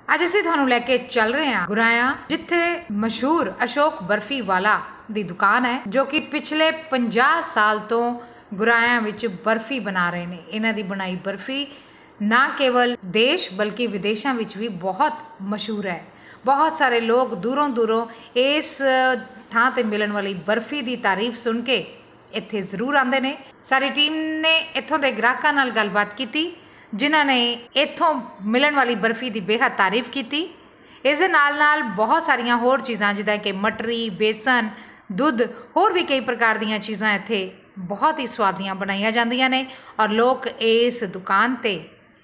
ਅੱਜ ਅਸੀਂ ਤੁਹਾਨੂੰ ਲੈ ਕੇ ਚੱਲ ਰਹੇ ਹਾਂ ਗੁਰਾਇਆ, ਜਿੱਥੇ ਮਸ਼ਹੂਰ ਅਸ਼ੋਕ ਬਰਫੀ ਵਾਲਾ ਦੀ ਦੁਕਾਨ ਹੈ, ਜੋ ਕਿ ਪਿਛਲੇ 50 ਸਾਲ ਤੋਂ ਗੁਰਾਇਆ ਵਿੱਚ ਬਰਫੀ ਬਣਾ ਰਹੇ ਨੇ। ਇਹਨਾਂ ਦੀ ਬਣਾਈ ਬਰਫੀ ਨਾ ਕੇਵਲ ਦੇਸ਼ ਬਲਕਿ ਵਿਦੇਸ਼ਾਂ ਵਿੱਚ ਵੀ ਬਹੁਤ ਮਸ਼ਹੂਰ ਹੈ। बहुत सारे लोग दूरों दूरों इस थां ते मिलन वाली बर्फी की तारीफ सुन के इत्थे जरूर आते हैं। सारी टीम ने इत्थों के ग्राहकों नाल गलबात की, जिन्हों ने इत्थों मिलन वाली बर्फी की बेहद तारीफ की। इस दे नाल बहुत सारिया होर चीज़ां जिद्दां कि मटरी, बेसन, दुध, होर भी कई प्रकार दीयां चीज़ां इत्थे बहुत ही स्वादियां बनाईयां जांदियां ने। और लोग इस दुकान ते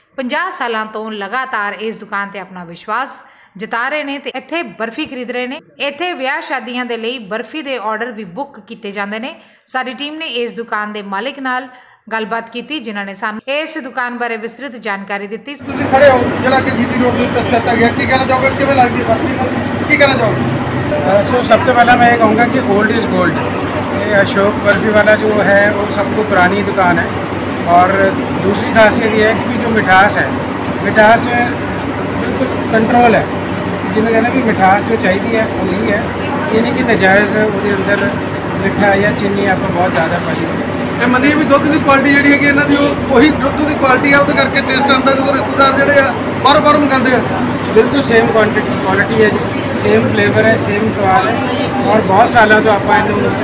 50 सालों तो लगातार इस दुकान ते अपना विश्वास जता रहे हैं ते इत्थे बर्फी खरीद रहे हैं। इत्थे विआह शादियां दे लई बर्फी दे ऑर्डर भी बुक किए जाते हैं। सारी टीम ने इस दुकान के मालिक नाल गलबात की, जिन्होंने सानू इस दुकान बारे विस्तृत जानकारी दी। तुसीं खड़े हो जिहड़ा कि जीटी रोड ते स्थित है, की कहना चाहोगे, किवें लगदी बर्फी इन्हां दी, की कहना चाहोगे? सो सब तो पहला मैं ये कहूँगा कि ओल्ड इज़ गोल्ड। ये अशोक बर्फी वाला जो है वो सबको पुरानी दुकान है। और दूसरी खासियत ये है कि जो मिठास है, मिठास में बिल्कुल कंट्रोल है। जिन्हें कहना भी मिठास जो चाहिए है वो यही है, ये नहीं कि नजायज़ वो अंदर मिठा या चीनी आपको बहुत ज़्यादा पाई है। मनी भी दुध की क्वालिटी जी है इन्हों की उही दुध की क्वालिटी है, वो करके टेस्ट आता जो रिश्तेदार जोड़े बार बार मंगाते हैं। बिल्कुल सेम क्वालिटी है जी, सेम फ्लेवर है, सेम स्वाद है। और बहुत सालों तो आप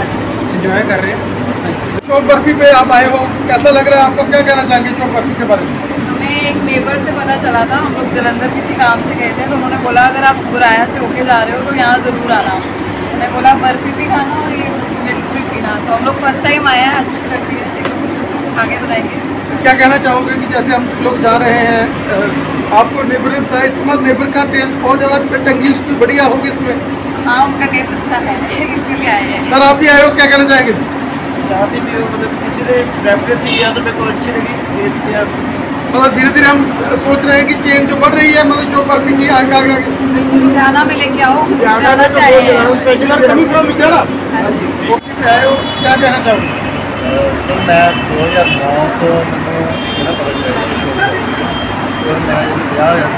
इंजॉय कर रहे हैं। अशोक बर्फी पे आप आए हो, कैसा लग रहा है आपको, क्या कहना चाहेंगे अशोक बर्फी के बारे में? हमें एक नेबर से पता चला था, हम लोग जलंधर किसी काम से गए थे, तो उन्होंने बोला अगर आप गुराया से होके जा रहे हो तो यहाँ ज़रूर आना। उन्होंने बोला बर्फी भी खाना और ये मिल्क भी पीना। तो हम लोग फर्स्ट टाइम आए हैं, अच्छी लग रही है, आगे बताएंगे। क्या कहना चाहोगे कि जैसे हम लोग जा रहे हैं, आपको नेबर ने बताया इसके बाद नेबर का टेस्ट बहुत ज़्यादा टंगी उसकी बढ़िया होगी इसमें? हाँ, उनका टेस्ट अच्छा है इसीलिए आए हैं। सर आप भी आए हो, क्या कहना चाहेंगे? साथ ही भी मतलब किसी ने रेफरेंस किया तो मेरे को अच्छी लगी टेस्ट किया। मतलब धीरे धीरे हम सोच रहे हैं कि चेन जो बढ़ रही है, मतलब जो बर्फी की आगे आगे बिल्कुल लुधियाना में लेके आओ, लुधियाना से आए हैं। लुधियाना हाँ जी। आए हो, क्या कहना चाहोगे? सर मैं 2009 तो मैंने पता चला और मैं विआह होया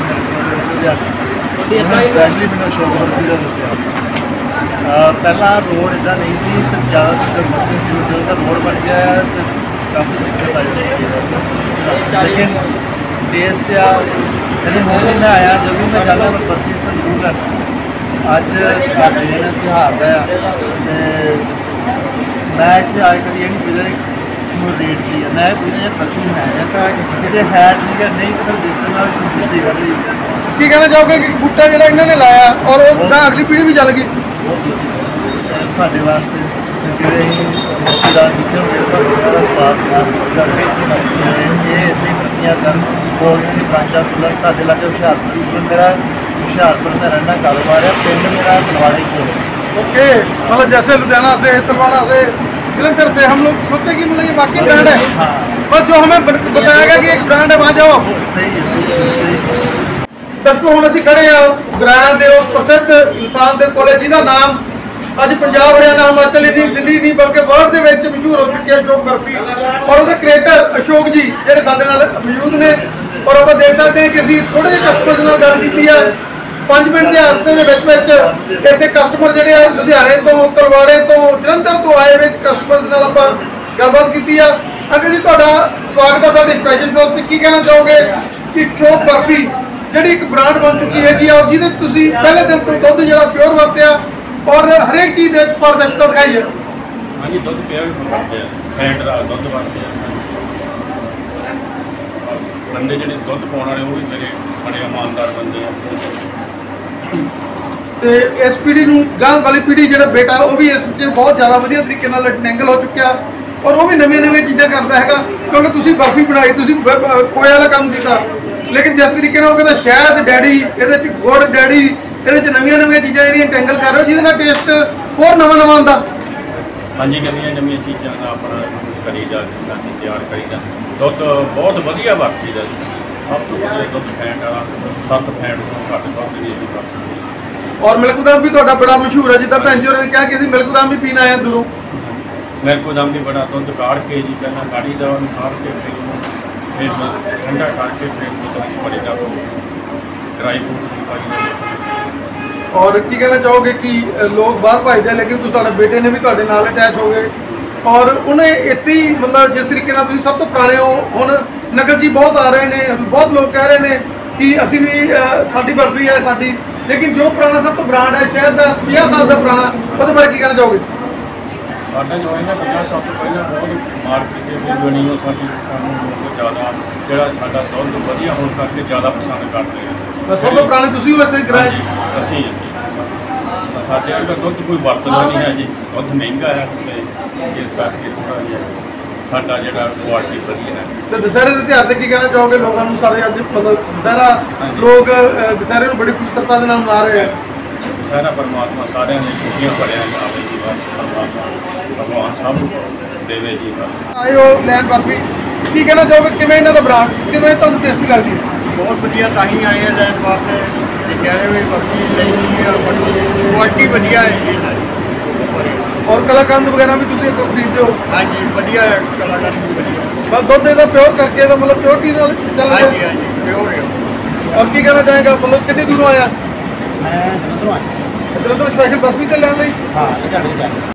सी मेरे स्पैशली मैंने अशोक बर्फी का दसिया। पहला रोड इदा नहीं सी, तो ज़्यादातर मसले जो रोड बन गया है तो काफ़ी दिक्कत आ जाती है। लेकिन टेस्ट आ यानी हूँ भी मैं आया, जब भी मैं जाना मैं बर्फी तो जरूर लेना। अज दिन त्यौहार का मैं इतने आए कभी ये नहीं पूछा रेट की है, मैं पूछा बर्फी है या है ठीक है, नहीं तो फिर बेसन वाली सिंपल कर रही। की कहना चाहोगे कि बूटा जो इन्होंने लाया और वो अगली पीढ़ी भी चल गई? साढ़े वास्ते मक्की दाल कीते होंगे सारा स्वाद ये इतनी बर्फियाँ कर और ब्रांचा खुलन साढ़े लागे हुशियारपुर। मेरा हुशियारपुर में रहना कारोबार है, पिंड मेरा तलवाड़े को। ओके, मतलब जैसे लुधियाना से, तलवाड़ा से, जलंधर से हम लोग सोचे कि मतलब ये वाकई ब्रांड है। हाँ, और जो हमें बताया गया कि एक ब्रांड है, वहाँ जाओ। सही है, सही। दर्शकों हम असीं खड़े हाँ गुराया के उस प्रसिद्ध इंसान के कोले जिहदा नाम अज पंजाब, हरियाणा, हिमाचल ही नहीं, दिल्ली नहीं बल्कि वर्ल्ड के विच मशहूर हो चुकी है अशोक बर्फी। और उसके क्रिएटर अशोक जी जिहड़े साडे नाल मौजूद ने। और आप देख सकते हैं कि असीं थोड़े जिहे कस्टमर नाल गल कीती है। 5 मिनट के अरसे के इतने कस्टमर जोड़े लुधियाने तो, तलवाड़े तो, जलंधर तो आए हुए कस्टमर नाल आपां गलबात की है। अंकल जी तुहाडा स्वागत है साडे स्पैशल शो ते। की कहना चाहोगे कि अशोक बर्फी जिहड़ी एक ब्रांड बन चुकी है और जिहदे तुसीं पहले दिन तो दुध जिहड़ा प्योर वरतिया और हरेक चीज़ के पारदर्शिता दिखाई है? हाँ जी, दुध प्योर वरते फैट का दुध वरते बंदे जो दुध पाने वाले वो भी मेरे बड़े ईमानदार बंदे तो इस पीढ़ी नूं गांह वाली पीढ़ी जो बेटा वो भी इस बहुत ज़्यादा वधिया तरीके नाल एंगल हो चुका और वो भी नवीं चीज़ां करता है। क्योंकि तुसीं बर्फी बनाई, तुसीं खोए वाला काम किया, लेकिन जिस तरीके नाल कहता शहद डैडी, ये गुड़ डैडी, ये नवीं चीज़ां जिहड़ियां टैंगल कर रहे हो जिहदे नाल टेस्ट होर नवां आंदा। हाँ जी, नवीं चीज़ों का अपना करी जा तैयार करी जा। दुध बहुत वधिया वरती दा, सब तो वधिया दुध फैट वाला 7 फैट तो घट दुध की वरती। और मिल्कदाम भी तुहाडा बड़ा मशहूर है, जिद्दां भैन जी होरां ने कहा कि असीं मिल्कदाम भी पीना आए दूरों। मिल्कदाम भी बड़ा दुध काढ़ के जी पहला काढ़ी दा सार के फिर ठंडा करके फिर दुध बड़े दा ਡਰਾਈ ਫਰੂਟ ਵੀ ਪਾਈਦਾ। ਔਰ ਕੀ ਕਹਿਣਾ ਚਾਹੋਗੇ ਕਿ ਲੋਕ ਬਾਹਰ ਭਜਦੇ ਆ, ਲੇਕਿਨ ਤੁਸੀਂ ਤੁਹਾਡੇ ਬੇਟੇ ਨੇ ਵੀ ਤੁਹਾਡੇ ਨਾਲ ਅਟੈਚ ਹੋ ਗਏ ਔਰ ਉਹਨੇ ਇੱਥੇ ਹੀ ਮਤਲਬ ਜਿਸ ਤਰੀਕੇ ਨਾਲ ਤੁਸੀਂ ਸਭ ਤੋਂ ਪੁਰਾਣੇ ਹੋ, ਹੁਣ ਨਗਰ ਜੀ ਬਹੁਤ ਆ ਰਹੇ ਨੇ, ਬਹੁਤ ਲੋਕ ਕਹਿ ਰਹੇ ਨੇ ਕਿ ਅਸੀਂ ਵੀ ਸਾਡੀ ਬਰਫੀ ਹੈ ਸਾਡੀ, ਲੇਕਿਨ ਜੋ ਪੁਰਾਣਾ ਸਭ ਤੋਂ ਬ੍ਰਾਂਡ ਹੈ ਸ਼ਹਿਰ ਦਾ 50 ਸਾਲ ਦਾ ਪੁਰਾਣਾ, ਉਹਦੇ ਬਾਰੇ ਕੀ ਕਹਿਣਾ ਚਾਹੋਗੇ? ਸਾਡਾ ਜੋ ਹੈ ਨਾ 50 ਸਾਲ ਤੋਂ ਪਹਿਲਾਂ ਬਹੁਤ ਮਾਰਕੀਟ ਦੇ ਬਣੀ ਉਹ ਸਾਨੂੰ ਬਹੁਤ ਜ਼ਿਆਦਾ ਜਿਹੜਾ ਸਾਡਾ ਦੁੱਧ ਵਧੀਆ ਹੋਣ ਕਰਕੇ ਜ਼ਿਆਦਾ ਪਸੰਦ ਕਰਦੇ ਆ। ਸਭ ਤੋਂ ਪੁਰਾਣੇ ਤੁਸੀਂ ਹੋ ਇੱਥੇ ਕਿਰਾਏ? ਅਸੀਂ ਸਾਡੇ ਅੰਦਰ ਦੁੱਧ ਕੋਈ ਵਰਤਦਾ ਨਹੀਂ ਹੈ ਜੀ, ਦੁੱਧ ਮਹਿੰਗਾ ਹੈ ਤੇ ਇਸ ਕਰਕੇ ਥੋੜ੍ਹਾ ਜਿਹਾ ਸਾਡਾ ਜਿਹੜਾ ਕੁਆਲਿਟੀ ਵਧੀਆ ਹੈ। ਤੇ ਦੁਸਹਿਰੇ ਦੇ ਤਿਉਹਾਰ ਤੇ ਕੀ ਕਹਿਣਾ ਚਾਹੋਗੇ ਲੋਕਾਂ ਨੂੰ? ਸਾਰੇ ਅੱਜ ਮਤਲਬ ਦੁਸਹਿਰਾ ਲੋਕ ਦੁਸਹਿਰੇ ਨੂੰ ਬੜੀ ਪਵਿੱਤਰਤਾ ਦੇ ਨਾਲ ਮਨਾ ਰਹੇ ਆ। ਦੁਸਹਿਰਾ ਪਰਮਾਤਮਾ ਸਾਰਿਆਂ ਦੀ ਖੁਸ਼ੀਆਂ ਭਰਿਆ ਜਾਵੇ ਜੀ, ਬਸ ਪਰਮਾਤਮਾ ਭਗਵਾਨ ਸਭ ਨੂੰ ਦੇਵੇ ਜੀ। ਬਸ ਆਇਓ ਲੈਣ ਬਰਫੀ, ਕੀ ਕਹਿਣਾ ਚਾਹੋਗੇ ਕਿਵੇਂ ਇਹਨਾਂ ਦਾ ਬ੍ਰਾਂਡ ਕਿਵੇਂ ਤੁਹਾਨੂੰ ਟੇਸਟੀ ਲੱਗਦੀ ਹੈ? ਬਹੁਤ ਵਧੀਆ, ਤਾਂ ਹੀ ਆਏ ਆ ਲੈਣ ਵਾਸਤੇ। ਇਹ ਕਹਿ ਰਹੇ ਵੀ ਬਰਫੀ ਲਈ ਕੁਆਲਿਟੀ ਵਧੀਆ ਹੈ ਜੀ ਇਹਨਾਂ ਦੀ। ਔਰ ਕਲਾਕੰਦ ਵਗੈਰਾ ਵੀ ਤੁਸੀਂ ਇੱਥੋਂ ਖਰੀਦਦੇ ਹੋ? ਹਾਂਜੀ ਵਧੀਆ ਹੈ, ਕਲਾਕਾਰ ਵੀ ਵਧੀਆ। ਬਸ ਦੁੱਧ ਇਹਦਾ ਪਿਓਰ ਕਰਕੇ ਇਹਦਾ ਮਤਲਬ ਪਿਓਰਟੀ ਨਾਲ ਚੱਲ ਰਿਹਾ। ਹਾਂਜੀ ਹਾਂਜੀ ਪਿਓਰ ਹੈ। ਔਰ ਕੀ ਕਹਿਣਾ ਚਾਹੇਗਾ, ਮਤਲਬ ਕਿੰਨੀ ਦੂਰੋਂ ਆਇਆ? ਮੈਂ ਜਲੰਧਰੋਂ ਆਇਆ। ਜਲੰਧਰ ਸਪੈਸ਼ਲ ਬਰਫੀ ਤੇ ਲੈਣ ਲਈ? ਹਾਂ, ਇਹ ਤੁਹਾਡੇ